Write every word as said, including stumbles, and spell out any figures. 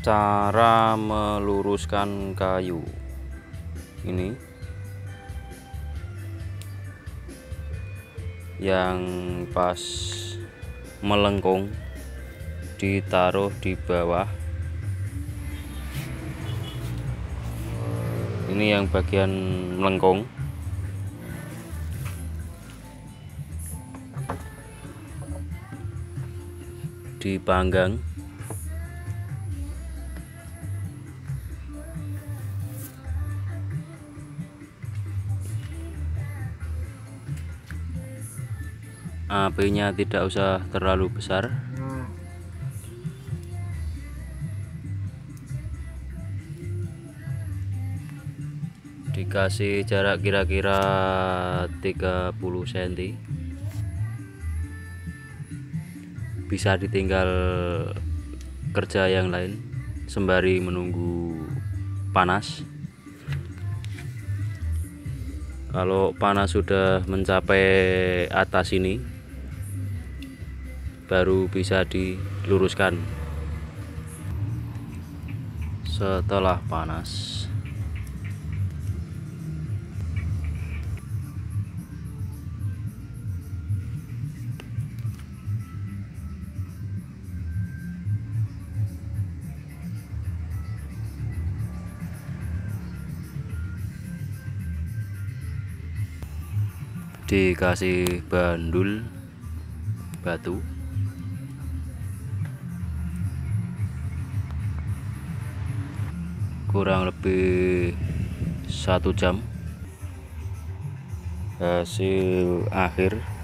Cara meluruskan kayu ini yang pas melengkung ditaruh di bawah, ini yang bagian melengkung dipanggang. Apinya tidak usah terlalu besar, dikasih jarak kira-kira tiga puluh sentimeter. Bisa ditinggal kerja yang lain sembari menunggu panas. Kalau panas sudah mencapai atas ini, baru bisa diluruskan. Setelah panas, dikasih bandul batu, kurang lebih satu jam. Hasil akhir